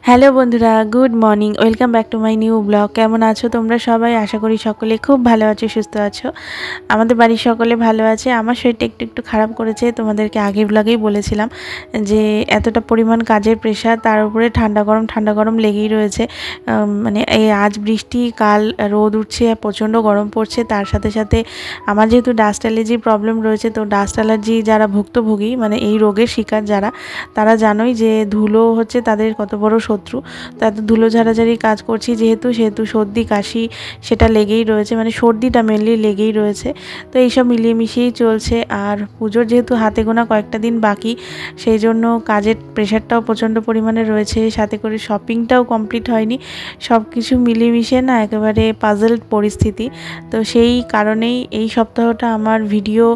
Hello বন্ধুরা, good morning. Welcome back to my new blog. কেমন আছো তোমরা সবাই? আশা করি সকলে খুব ভালো আছো, সুস্থ আছো। আমাদের বাড়ির সকলে ভালো আছে। আমার শরীরটা একটু একটু খারাপ করেছে। তোমাদেরকে আগের ব্লগেই বলেছিলাম যে এতটা পরিমাণ কাজের প্রেশার, তার উপরে ঠান্ডা গরম লেগেই রয়েছে। মানে এই আজ বৃষ্টি, কাল রোদ উঠছে, প্রচণ্ড গরম পড়ছে। তার সাথে সাথে আমার যেহেতু ডাস্ট অ্যালার্জির প্রবলেম রয়েছে, তো ডাস্ট অ্যালার্জি যারা ভুক্তভোগী, মানে এই রোগের শিকার যারা, তারা জানোই যে ধুলো হচ্ছে তাদের কত বড় শত্রু। তাতে ধুলো ঝাড়াঝাড়ি কাজ করছি সেহেতু সর্দি কাশি সেটা লেগেই রয়েছে, মানে সর্দিটা মেনলি লেগেই রয়েছে। তো এইসব মিলিয়ে মিশিয়েই চলছে। আর পুজোর যেহেতু হাতে গোনা কয়েকটা দিন বাকি, সেই জন্য কাজের প্রেশারটাও প্রচণ্ড পরিমাণে রয়েছে, সাথে করে শপিংটাও কমপ্লিট হয়নি। সব কিছু মিলিয়ে মিশিয়ে না একেবারে পাজলড পরিস্থিতি। তো সেই কারণেই এই সপ্তাহটা আমার ভিডিও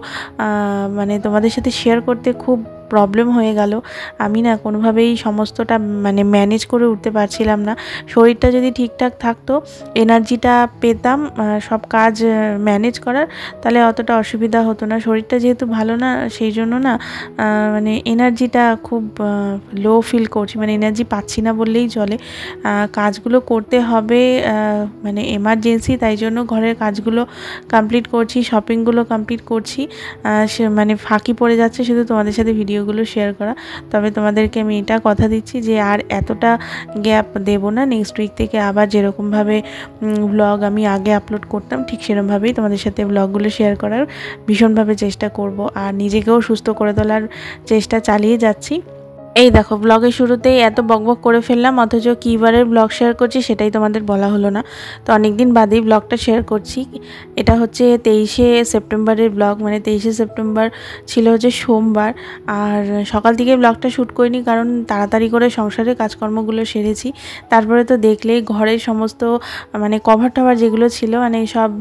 মানে তোমাদের সাথে শেয়ার করতে খুব প্রবলেম হয়ে গেল। আমি না কোনোভাবেই সমস্তটা মানে ম্যানেজ করে উঠতে পারছিলাম না। শরীরটা যদি ঠিকঠাক থাকতো, এনার্জিটা পেতাম সব কাজ ম্যানেজ করার, তাহলে অতটা অসুবিধা হতো না। শরীরটা যেহেতু ভালো না, সেই জন্য না মানে এনার্জিটা খুব লো ফিল করছি, মানে এনার্জি পাচ্ছি না বললেই চলে। কাজগুলো করতে হবে, মানে এমার্জেন্সি, তাই জন্য ঘরের কাজগুলো কমপ্লিট করছি, শপিংগুলো কমপ্লিট করছি। সে মানে ফাঁকি পড়ে যাচ্ছে শুধু তোমাদের সাথে ভিডিওগুলো শেয়ার করা। তবে তোমাদেরকে আমি এটা কথা দিচ্ছি যে আর এতটা গ্যাপ দেব না। নেক্সট উইক থেকে আবার যেরকমভাবে ব্লগ আমি আগে আপলোড করতাম, ঠিক সেরকমভাবেই তোমাদের সাথে ব্লগগুলো শেয়ার করার ভীষণভাবে চেষ্টা করব। আর নিজেকেও সুস্থ করে তোলার চেষ্টা চালিয়ে যাচ্ছি। এই দেখো, ব্লগের শুরুতেই এত বকবক করে ফেললাম, অথচ কী বারের ব্লগ শেয়ার করছি সেটাই তোমাদের বলা হলো না। তো অনেক দিন বাদেই ব্লগটা শেয়ার করছি। এটা হচ্ছে 23শে সেপ্টেম্বরের ব্লগ, মানে 23শে সেপ্টেম্বর ছিল হচ্ছে সোমবার। আর সকাল থেকে ব্লগটা শ্যুট করিনি, কারণ তাড়াতাড়ি করে সংসারের কাজকর্মগুলো সেরেছি। তারপরে তো দেখলেই ঘরের সমস্ত মানে কভার টভার যেগুলো ছিল, মানে সব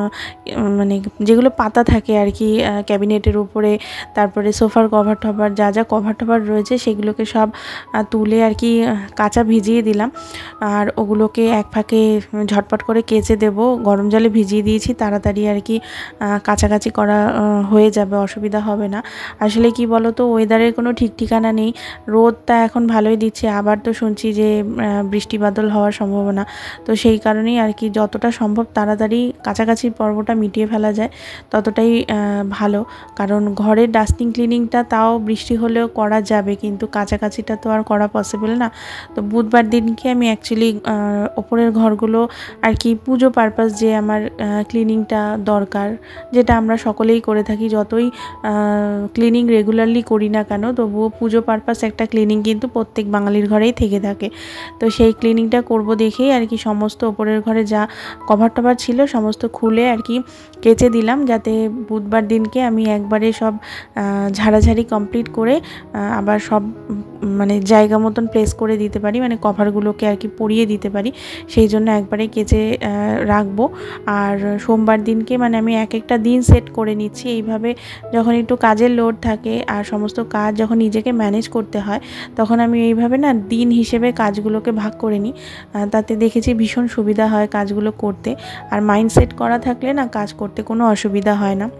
মানে যেগুলো পাতা থাকে আর কি ক্যাবিনেটের উপরে, তারপরে সোফার কভার টভার, যা যা কভার টভার রয়েছে সেগুলোকে সব তুলে আর কি কাঁচা ভিজিয়ে দিলাম। আর ওগুলোকে এক ফাঁকে ঝটপট করে কেচে দেব। গরম জলে ভিজিয়ে দিয়েছি, তাড়াতাড়ি আর কি কাছাকাছি করা হয়ে যাবে, অসুবিধা হবে না। আসলে কি বলো তো, ওয়েদারের কোনো ঠিক ঠিকানা নেই। রোদটা এখন ভালোই দিচ্ছে, আবার তো শুনছি যে বৃষ্টি বাদল হওয়ার সম্ভাবনা। তো সেই কারণেই আর কি যতটা সম্ভব তাড়াতাড়ি কাছাকাছি পর্বটা মিটিয়ে ফেলা যায় ততটাই ভালো। কারণ ঘরের ডাস্টিং ক্লিনিংটা তাও বৃষ্টি হলেও করা যাবে, কিন্তু কাছাকাছিটা তো আর করা পসিবল না। তো বুধবার দিনকে আমি অ্যাকচুয়ালি ওপরের ঘরগুলো আর কি পুজো পারপাস যে আমার ক্লিনিংটা দরকার, যেটা আমরা সকলেই করে থাকি, যতই ক্লিনিং রেগুলারলি করি না কেন, তবুও পুজো পারপাস একটা ক্লিনিং কিন্তু প্রত্যেক বাঙালির ঘরেই থেকে থাকে। তো সেই ক্লিনিংটা করব দেখেই আর কি সমস্ত ওপরের ঘরে যা কভার টভার ছিল সমস্ত খুলে আর কি কেচে দিলাম, যাতে বুধবার দিনকে আমি একবারে সব ঝাড়াঝাড়ি কমপ্লিট করে আবার সব মানে জায়গা মতন প্লেস করে দিতে পারি, মানে কভারগুলোকে আর কি পরিয়ে দিতে পারি। সেই জন্য একবারে কেচে রাখবো। আর সোমবার দিনকে মানে আমি এক একটা দিন সেট করে নিচ্ছি। এইভাবে যখন একটু কাজের লোড থাকে আর সমস্ত কাজ যখন নিজেকে ম্যানেজ করতে হয়, তখন আমি এইভাবে না দিন হিসেবে কাজগুলোকে ভাগ করে নিই। তাতে দেখেছি ভীষণ সুবিধা হয় কাজগুলো করতে। আর মাইন্ড সেট করা থাকলে না কাজ করতে কোনো অসুবিধা হয় না।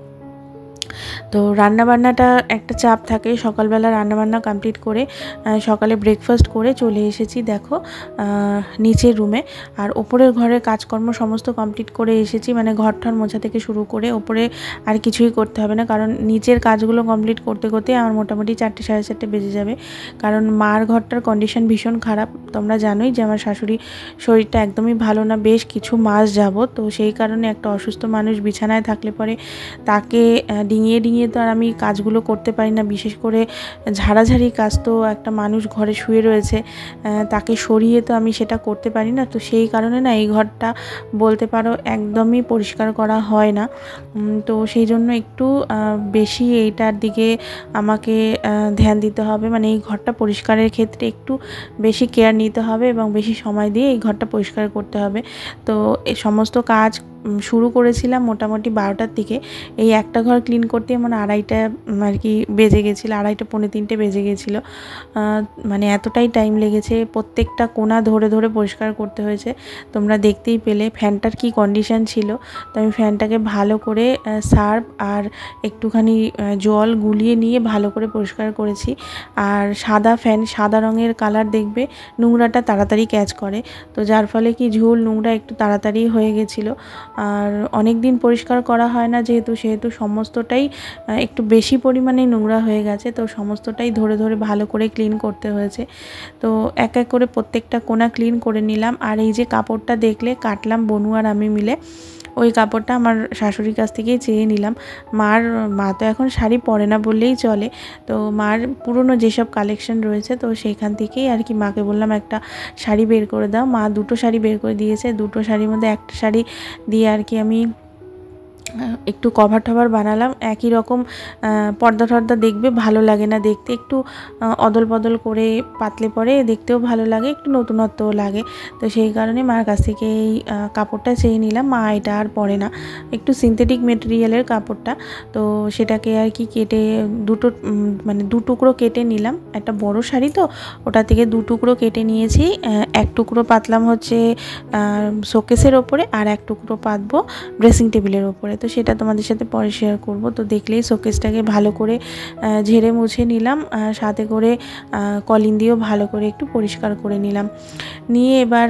তো রান্নাবান্নাটা একটা চাপ থাকে। সকালবেলা রান্নাবান্না কমপ্লিট করে সকালে ব্রেকফাস্ট করে চলে এসেছি দেখো নিচের রুমে। আর ওপরের ঘরের কাজকর্ম সমস্ত কমপ্লিট করে এসেছি, মানে ঘরঠর মোছা থেকে শুরু করে ওপরে আর কিছুই করতে হবে না, কারণ নিচের কাজগুলো কমপ্লিট করতে করতে আমার মোটামুটি 4টে সাড়ে 4টে বেজে যাবে। কারণ মার ঘরটার কন্ডিশন ভীষণ খারাপ, তোমরা জানোই যে আমার শাশুড়ি শরীরটা একদমই ভালো না বেশ কিছু মাস যাবত। তো সেই কারণে একটা অসুস্থ মানুষ বিছানায় থাকলে পরে তাকে ডিঙিয়ে ডিঙিয়ে তো আর আমি কাজগুলো করতে পারি না। বিশেষ করে ঝাড়াঝাড়ি কাজ, তো একটা মানুষ ঘরে শুয়ে রয়েছে, তাকে সরিয়ে তো আমি সেটা করতে পারি না। তো সেই কারণে না এই ঘরটা বলতে পারো একদমই পরিষ্কার করা হয় না। তো সেই জন্য একটু বেশি এইটার দিকে আমাকে ধ্যান দিতে হবে, মানে এই ঘরটা পরিষ্কারের ক্ষেত্রে একটু বেশি কেয়ার নিতে হবে এবং বেশি সময় দিয়ে এই ঘরটা পরিষ্কার করতে হবে। তো এই সমস্ত কাজ শুরু করেছিলাম মোটামুটি 12টার দিকে। এই একটা ঘর ক্লিন করতে মানে 2:30 আর কি বেজে গেছিলো, 2:30 পৌনে 3টে বেজে গেছিলো। মানে এতটাই টাইম লেগেছে, প্রত্যেকটা কোণা ধরে ধরে পরিষ্কার করতে হয়েছে। তোমরা দেখতেই পেলে ফ্যানটার কি কন্ডিশন ছিল। তো আমি ফ্যানটাকে ভালো করে সার্ফ আর একটুখানি জল গুলিয়ে নিয়ে ভালো করে পরিষ্কার করেছি। আর সাদা ফ্যান, সাদা রঙের কালার দেখবে নোংরাটা তাড়াতাড়ি ক্যাচ করে, তো যার ফলে কি ঝুল নোংরা একটু তাড়াতাড়ি হয়ে গেছিলো। আর অনেক দিন পরিষ্কার করা হয় না সেহেতু সমস্তটাই একটু বেশি পরিমাণে নোংরা হয়ে গেছে। তো সমস্তটাই ধরে ধরে ভালো করে ক্লিন করতে হয়েছে। তো এক এক করে প্রত্যেকটা কোণা ক্লিন করে নিলাম। আর এই যে কাপড়টা দেখলে কাটলাম বনু আর আমি মিলে, ওই কাপড়টা আমার শাশুড়ির কাছ থেকেই চেয়ে নিলাম। মা তো এখন শাড়ি পরে না বললেই চলে, তো মার পুরনো যেসব কালেকশন রয়েছে তো সেইখান থেকেই আর কি মাকে বললাম একটা শাড়ি বের করে দাও। মা দুটো শাড়ি বের করে দিয়েছে। দুটো শাড়ির মধ্যে একটা শাড়ি দিয়ে আর কি আমি একটু কভার টভার বানালাম। একই রকম পর্দা টর্দা দেখবে ভালো লাগে না দেখতে, একটু অদল বদল করে পাতলে পরে দেখতেও ভালো লাগে, একটু নতুনত্বও লাগে। তো সেই কারণে মার কাছ থেকে এই কাপড়টা চেয়ে নিলাম। মা এটা আর পরে না, একটু সিনথেটিক মেটেরিয়ালের কাপড়টা। তো সেটাকে আর কি কেটে মানে দু টুকরো কেটে নিলাম। একটা বড় শাড়ি তো ওটা থেকে 2 টুকরো কেটে নিয়েছি। এক টুকরো পাতলাম হচ্ছে শোকেসের ওপরে, আর এক টুকরো পাতবো ড্রেসিং টেবিলের ওপরে। তো সেটা তোমাদের সাথে পরে শেয়ার করব। তো দেখলেই শোকেসটাকে ভালো করে ঝেড়ে মুছে নিলাম, সাথে করে কলিন দিয়েও ভালো করে একটু পরিষ্কার করে নিলাম। নিয়ে এবার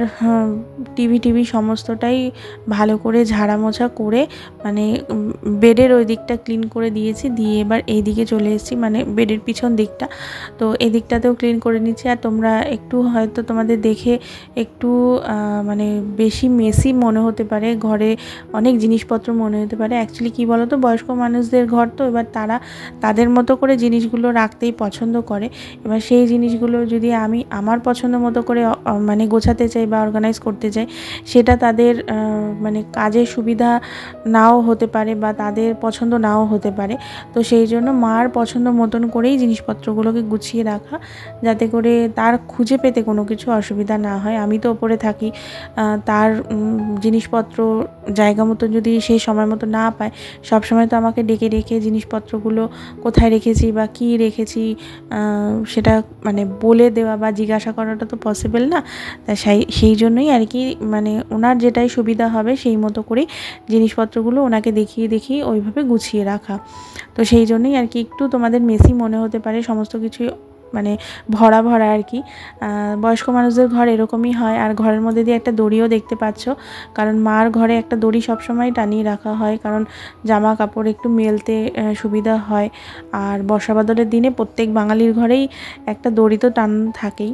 টিভি সমস্তটাই ভালো করে ঝাড়া মোছা করে মানে বেডের ওই দিকটা ক্লিন করে দিয়েছি। দিয়ে এবার এই দিকে চলে এসেছি, মানে বেডের পিছন দিকটা। তো এই দিকটাতেও ক্লিন করে নিচ্ছি। আর তোমরা একটু হয়তো তোমাদের দেখে একটু মানে বেশি মেসি মনে হতে পারে, ঘরে অনেক জিনিসপত্র মনে হতে পারে। অ্যাকচুয়ালি কী বলো তো, বয়স্ক মানুষদের ঘর তো, এবার তারা তাদের মতো করে জিনিসগুলো রাখতেই পছন্দ করে। এবার সেই জিনিসগুলো যদি আমি আমার পছন্দ মতো করে মানে গোছাতে চাই বা অর্গানাইজ করতে চাই, সেটা তাদের মানে কাজের সুবিধা নাও হতে পারে বা তাদের পছন্দ নাও হতে পারে। তো সেই জন্য মার পছন্দ মতন করেই জিনিসপত্রগুলোকে গুছিয়ে রাখা, যাতে করে তার খুঁজে পেতে কোনো কিছু অসুবিধা না হয়। আমি তো ওপরে থাকি, তার জিনিসপত্র জায়গা মতো যদি সেই সময় মতো না পায়, সব সময় তো আমাকে ডেকে ডেকে জিনিসপত্রগুলো কোথায় রেখেছি বা কী রেখেছি সেটা মানে বলে দেওয়া বা জিজ্ঞাসা করাটা তো পসিবল না। তা সেই জন্যই আর কি মানে ওনার যেটাই সুবিধা হবে সেই মতো করেই জিনিসপত্রগুলো ওনাকে দেখিয়ে ওইভাবে গুছিয়ে রাখা। তো সেই জন্যই আর কি একটু তোমাদের মেসি মনে হতে পারে, সমস্ত কিছুই মানে ভরা আর কি। বয়স্ক মানুষদের ঘর এরকমই হয়। আর ঘরের মধ্যে দিয়ে একটা দড়িও দেখতে পাচ্ছ, কারণ মার ঘরে একটা দড়ি সবসময় টানিয়ে রাখা হয়, কারণ জামা কাপড় একটু মেলতে সুবিধা হয়। আর বর্ষা বাদলের দিনে প্রত্যেক বাঙালির ঘরেই একটা দড়ি তো টান থাকেই।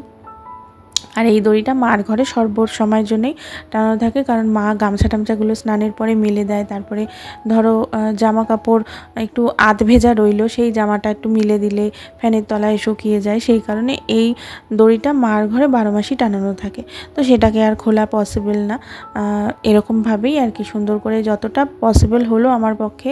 আর এই দড়িটা মার ঘরে সময়ের জন্যই টানানো থাকে, কারণ মা গামছা টামছাগুলো স্নানের পরে মেলে দেয়। তারপরে ধরো জামা কাপড় একটু আধ ভেজা রইলো, সেই জামাটা একটু মিলে দিলে ফ্যানের তলায় শুকিয়ে যায়, সেই কারণে এই দড়িটা মার ঘরে 12 মাসই টানানো থাকে। তো সেটাকে আর খোলা পসিবল না। এরকমভাবেই আর কি সুন্দর করে যতটা পসিবল হলো আমার পক্ষে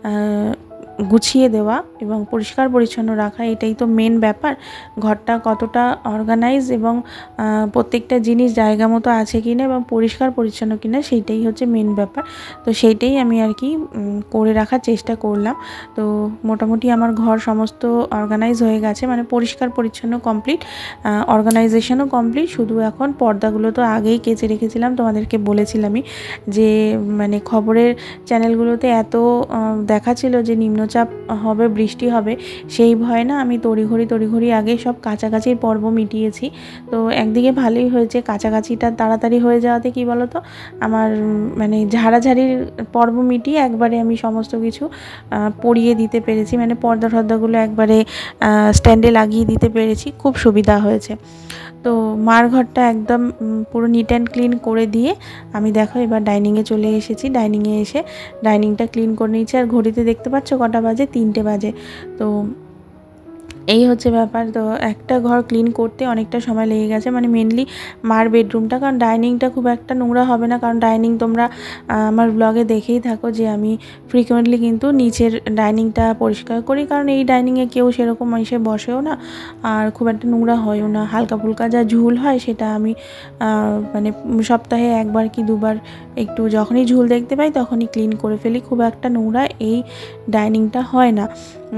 গুছিয়ে দেওয়া এবং পরিষ্কার পরিচ্ছন্ন রাখা, এটাই তো মেন ব্যাপার। ঘরটা কতটা অর্গানাইজ এবং প্রত্যেকটা জিনিস জায়গা মতো আছে কিনা এবং পরিষ্কার পরিচ্ছন্ন কিনা, সেইটাই হচ্ছে মেন ব্যাপার। তো সেইটাই আমি আর কি করে রাখার চেষ্টা করলাম। তো মোটামুটি আমার ঘর সমস্ত অর্গানাইজ হয়ে গেছে, মানে পরিষ্কার পরিচ্ছন্ন কমপ্লিট, অর্গানাইজেশনও কমপ্লিট। শুধু এখন পর্দাগুলো তো আগেই কেচে রেখেছিলাম, তোমাদেরকে বলেছিলামই যে মানে খবরের চ্যানেলগুলোতে এত দেখাচ্ছিল যে নিম্নচাপ হবে, বৃষ্টি হবে, সেই ভয়ে না আমি তড়িঘড়ি আগে সব কাছাকাছির পর্ব মিটিয়েছি। তো একদিকে ভালোই হয়েছে, কাছাকাছিটা তাড়াতাড়ি হয়ে যাওয়াতে কি বলো তো, আমার মানে ঝাড়াঝাড়ির পর্ব মিটিয়ে একবারে আমি সমস্ত কিছু পরিয়ে দিতে পেরেছি, মানে পর্দা টর্দাগুলো একবারে স্ট্যান্ডে লাগিয়ে দিতে পেরেছি, খুব সুবিধা হয়েছে। তো মার ঘরটা একদম পুরো নিট অ্যান্ড ক্লিন করে দিয়ে আমি দেখো এবার ডাইনিংয়ে চলে এসেছি। ডাইনিংয়ে এসে ডাইনিংটা ক্লিন করে নিয়েছি। আর ঘড়িতে দেখতে পাচ্ছ কটা বাজে, 3টে বাজে। তো এই হচ্ছে ব্যাপার। তো একটা ঘর ক্লিন করতে অনেকটা সময় লেগে গেছে, মানে মেনলি মার বেডরুমটা, কারণ ডাইনিংটা খুব একটা নোংরা হবে না, কারণ ডাইনিং তোমরা আমার ব্লগে দেখেই থাকো যে আমি ফ্রিকোয়েন্টলি কিন্তু নিচের ডাইনিংটা পরিষ্কার করি, কারণ এই ডাইনিংয়ে কেউ সেরকম এসে বসেও না আর খুব একটা নোংরা হয়ও না। হালকা ফুলকা যা ঝুল হয় সেটা আমি মানে সপ্তাহে একবার কি দুবার একটু যখনই ঝুল দেখতে পাই তখনই ক্লিন করে ফেলি। খুব একটা নোংরা এই ডাইনিংটা হয় না।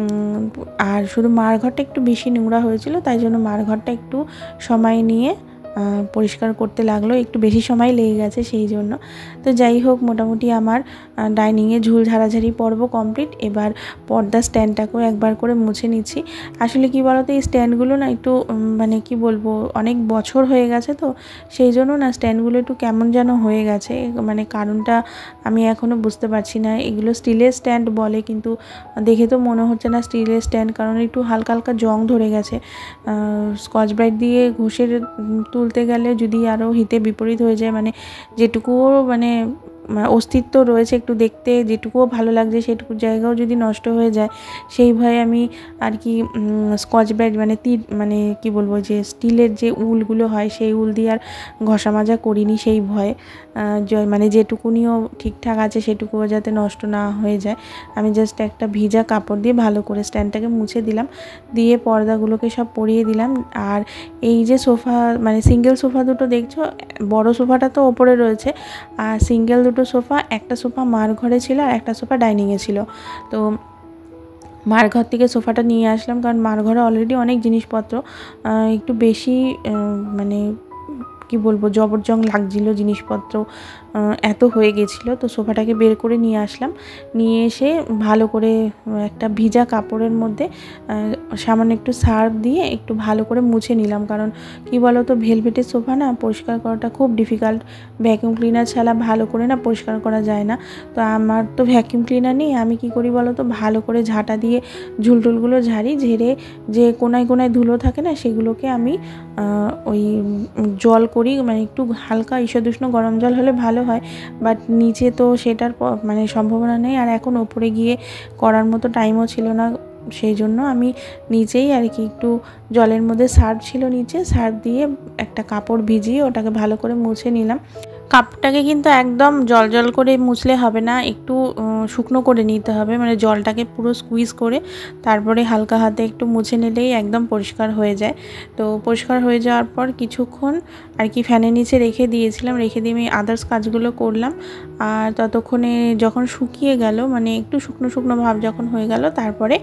আর শুধু মার ঘরটা একটু বেশি নোংরা হয়েছিল, তাই জন্য মার ঘরটা একটু সময় নিয়ে পরিষ্কার করতে লাগলো, একটু বেশি সময় লেগে গেছে সেই জন্য। তো যাই হোক, মোটামুটি আমার ডাইনিংয়ে ঝুল ঝাড়াঝাড়ি পর্ব কমপ্লিট। এবার পর্দা স্ট্যান্ডটাকেও একবার করে মুছে নিচ্ছি। আসলে কি বলতো, এই স্ট্যান্ডগুলো না একটু মানে কি বলবো, অনেক বছর হয়ে গেছে, তো সেই জন্য না স্ট্যান্ডগুলো একটু কেমন যেন হয়ে গেছে, মানে কারণটা আমি এখনও বুঝতে পারছি না। এগুলো স্টিলের স্ট্যান্ড বলে, কিন্তু দেখে তো মনে হচ্ছে না স্টিলের স্ট্যান্ড, কারণ একটু হালকা হালকা জং ধরে গেছে। স্কচ ব্রাইট দিয়ে ঘষে তুলতে গেলে যদি আরও হিতে বিপরীত হয়ে যায়, মানে যেটুকুও মানে অস্তিত্ব রয়েছে একটু দেখতে, যেটুকুও ভালো লাগছে সেটুকু জায়গাও যদি নষ্ট হয়ে যায়, সেই ভয়ে আমি আর কি স্কচ ব্রাইট মানে কি বলবো, যে স্টিলের যে উলগুলো হয় সেই উল দিয়ে আর ঘষা মাজা করিনি সেই ভয়ে। মানে যেটুকুনিও ঠিকঠাক আছে সেটুকুও যাতে নষ্ট না হয়ে যায়, আমি জাস্ট একটা ভিজা কাপড় দিয়ে ভালো করে স্ট্যান্ডটাকে মুছে দিলাম, দিয়ে পর্দাগুলোকে সব পরিয়ে দিলাম। আর এই যে সোফা, মানে সিঙ্গেল সোফা দুটো দেখছো, বড় সোফাটা তো ওপরে রয়েছে, আর সিঙ্গেল দুটো সোফা, একটা সোফা মার ঘরে ছিল আর একটা সোফা ডাইনিংয়ে ছিল। তো মার ঘর থেকে সোফাটা নিয়ে আসলাম, কারণ মার ঘরে অলরেডি অনেক জিনিসপত্র একটু বেশি মানে কি বলবো জবরজং লাগছিল, জিনিসপত্র এত হয়ে গেছিলো। তো সোফাটাকে বের করে নিয়ে আসলাম, নিয়ে এসে ভালো করে একটা ভিজা কাপড়ের মধ্যে সামান্য একটু সার্ফ দিয়ে একটু ভালো করে মুছে নিলাম, কারণ কি বলো তো, ভেলভেটের সোফা না পরিষ্কার করাটা খুব ডিফিকাল্ট, ভ্যাকিউম ক্লিনার ছাড়া ভালো করে না পরিষ্কার করা যায় না। তো আমার তো ভ্যাকিউম ক্লিনার নেই, আমি কি করি বলো তো, ভালো করে ঝাঁটা দিয়ে ঝুলটুলগুলো ঝেড়ে যে কোনায় কোনায় ধুলো থাকে না সেগুলোকে আমি ওই জল করি, মানে একটু হালকা ঈষদুষ্ণ গরম জল হলে ভালো হয়, বাট নিচে তো সেটার মানে সম্ভাবনা নেই, আর এখন ওপরে গিয়ে করার মতো টাইমও ছিল না, সেই জন্য আমি নিচেই আর কি একটু জলের মধ্যে সার্ফ ছিল নিচে, সার্ফ দিয়ে একটা কাপড় ভিজিয়ে ওটাকে ভালো করে মুছে নিলাম। কাপটাকে কিন্তু একদম জল জল করে মুছলে হবে না, একটু শুকনো করে নিতে হবে, মানে জলটাকে পুরো স্কুইজ করে তারপরে হালকা হাতে একটু মুছে নিলেই একদম পরিষ্কার হয়ে যায়। তো পরিষ্কার হয়ে যাওয়ার পর কিছুক্ষণ আর কি ফ্যানের নিচে রেখে দিয়েছিলাম, রেখে দিয়ে আমি আদার্স কাজগুলো করলাম। আর ততক্ষণে যখন শুকিয়ে গেল, মানে একটু শুকনো শুকনো ভাব যখন হয়ে গেল, তারপরে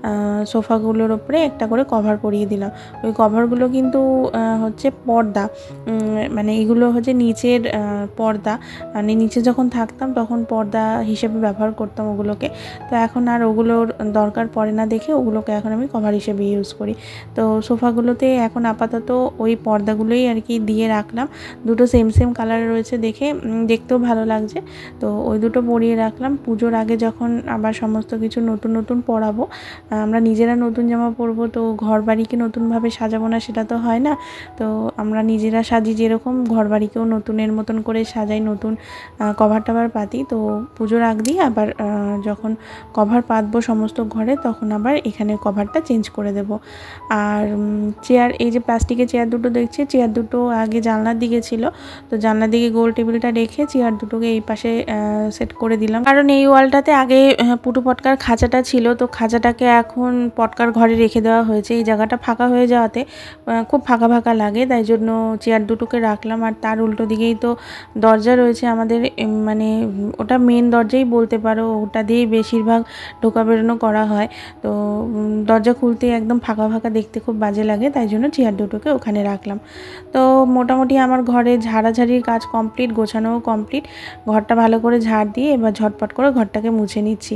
সোফাগুলোর ওপরে একটা করে কভার পরিয়ে দিলাম। ওই কভারগুলো কিন্তু হচ্ছে পর্দা, মানে এগুলো হচ্ছে নিচের পর্দা, মানে নিচে যখন থাকতাম তখন পর্দা হিসেবে ব্যবহার করতাম ওগুলোকে। তো এখন আর ওগুলোর দরকার পড়ে না দেখে ওগুলোকে এখন আমি কভার হিসেবে ইউজ করি। তো সোফাগুলোতে এখন আপাতত ওই পর্দাগুলোই আর কি দিয়ে রাখলাম, দুটো সেম সেম কালার রয়েছে, দেখতেও ভালো লাগছে, তো ওই দুটো পরিয়ে রাখলাম। পুজোর আগে যখন আবার সমস্ত কিছু নতুন নতুন পরাবো, আমরা নিজেরা নতুন জামা পরবো, তো ঘর বাড়িকে নতুনভাবে সাজাবো না সেটা তো হয় না, তো আমরা নিজেরা সাজি যেরকম ঘর বাড়িকেও নতুনের মতন করে সাজাই, নতুন কভার টাভার পাতি। তো পুজোর আগ দিয়ে আবার যখন কভার পাতবো সমস্ত ঘরে, তখন আবার এখানে কভারটা চেঞ্জ করে দেব। আর চেয়ার, এই যে প্লাস্টিকের চেয়ার দুটো দেখছি, চেয়ার দুটো আগে জানলার দিকে ছিল, তো জানলার দিকে গোল টেবিলটা রেখে চেয়ার দুটোকে এই পাশে সেট করে দিলাম, কারণ এই ওয়ালটাতে আগে পুটু পটকার খাঁচাটা ছিল, তো খাঁচাটাকে এখন পটকার ঘরে রেখে দেওয়া হয়েছে। এই জায়গাটা ফাঁকা হয়ে যাওয়াতে খুব ফাঁকা ফাঁকা লাগে, তাই জন্য চেয়ার দুটোকে রাখলাম। আর তার উল্টো দিকেই তো দরজা রয়েছে আমাদের, মানে ওটা মেন দরজাই বলতে পারো, ওটা দিয়েই বেশিরভাগ ঢোকা বেরোনো করা হয়। তো দরজা খুলতে একদম ফাঁকা ফাঁকা দেখতে খুব বাজে লাগে, তাই জন্য চেয়ার দুটোকে ওখানে রাখলাম। তো মোটামুটি আমার ঘরে ঝাড়াঝাড়ির কাজ কমপ্লিট, গোছানোও কমপ্লিট, ঘরটা ভালো করে ঝাড় দিয়ে এবার ঝটপট করে ঘরটাকে মুছে নিচ্ছি।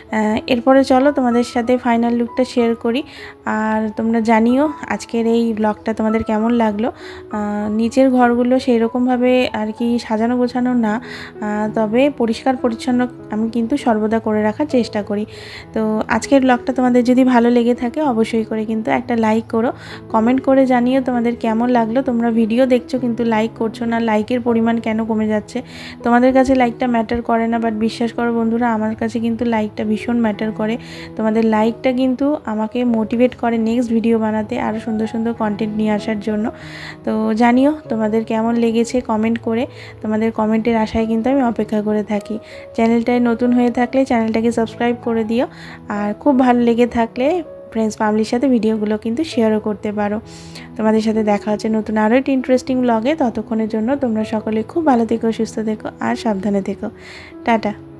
এরপরে চলো তোমাদের সাথে ফাইনাল লুকটা শেয়ার করি, আর তোমরা জানিও আজকের এই ব্লগটা তোমাদের কেমন লাগলো। নিচের ঘরগুলো সেই রকমভাবে আর কি কি সাজানো গোছানো না, তবে পরিষ্কার পরিচ্ছন্ন আমি কিন্তু সর্বদা করে রাখার চেষ্টা করি। তো আজকের ব্লগটা তোমাদের যদি ভালো লেগে থাকে অবশ্যই করে কিন্তু একটা লাইক করো, কমেন্ট করে জানিও তোমাদের কেমন লাগলো। তোমরা ভিডিও দেখছো কিন্তু লাইক করছো না, লাইকের পরিমাণ কেন কমে যাচ্ছে? তোমাদের কাছে লাইকটা ম্যাটার করে না, বাট বিশ্বাস করো বন্ধুরা, আমার কাছে কিন্তু লাইকটা ভীষণ ম্যাটার করে। তোমাদের লাইকটা কিন্তু আমাকে মোটিভেট করে নেক্সট ভিডিও বানাতে, আরও সুন্দর সুন্দর কন্টেন্ট নিয়ে আসার জন্য। তো জানিও তোমাদের কেমন লেগেছে কমেন্ট করে, তোমাদের কমেন্টের আশায় কিন্তু আমি অপেক্ষা করে থাকি। চ্যানেলটায় নতুন হয়ে থাকলে চ্যানেলটাকে সাবস্ক্রাইব করে দিও, আর খুব ভালো লেগে থাকলে ফ্রেন্ডস ফ্যামিলির সাথে ভিডিওগুলো কিন্তু শেয়ারও করতে পারো। তোমাদের সাথে দেখা হচ্ছে নতুন আরও একটি ইন্টারেস্টিং ব্লগে। ততক্ষণের জন্য তোমরা সকলে খুব ভালো থেকো, সুস্থ থেকো আর সাবধানে থেকো। টাটা।